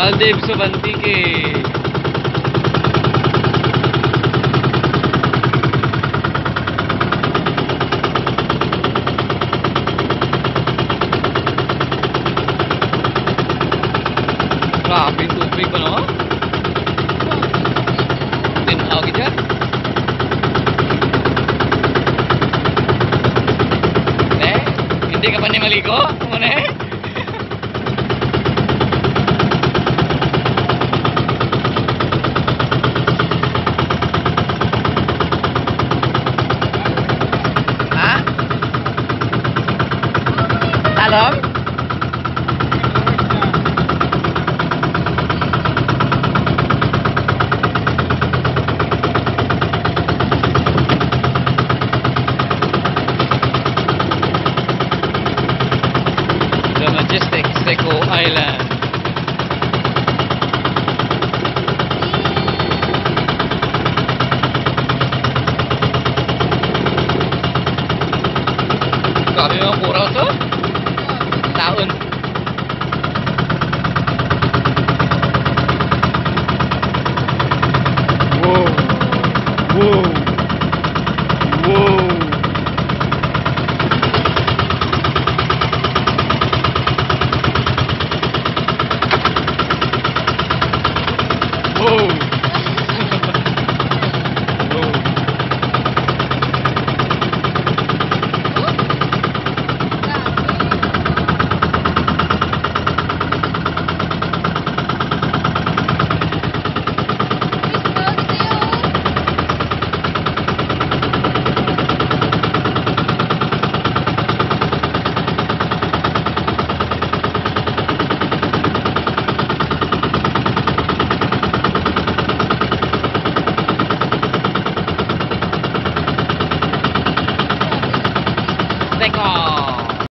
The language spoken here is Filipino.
Maldives so banti ke. Grabe tubig ko, no? Tinaw ka dyan? Hindi ka pa ni maligo? Ano eh? Ha? Talong? The majestic SECO Island. Grabe mga puraw to. Taon.